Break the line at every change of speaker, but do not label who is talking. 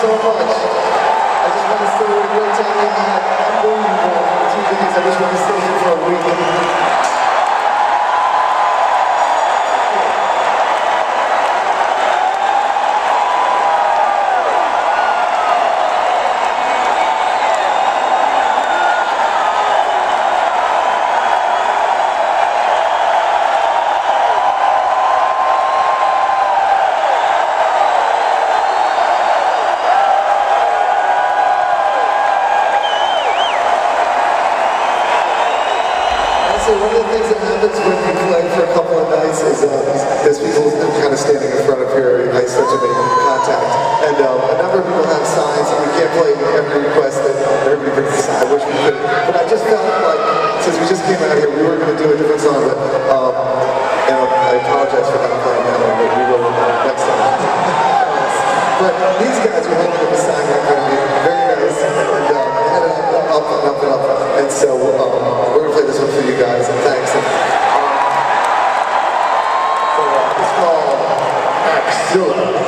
so much. I just want to say what a great time we had. Unbelievable. 2 days. I just want to stay here for a week. So one of the things that happens when you play for a couple of nights is there's people kind of standing in front of here, I start to make contact. And a number of people have signs, and we can't play every request that everybody brings a sign. I wish we could. But I just felt like, since we just came out here, we were going to do a different song. But, and I apologize for not playing that one, but we will next time. But these guys were holding up a sign right there, very nice, and they had it up and up and up. And so we're going to play this one for you guys, and thanks. And, it's called Axilla.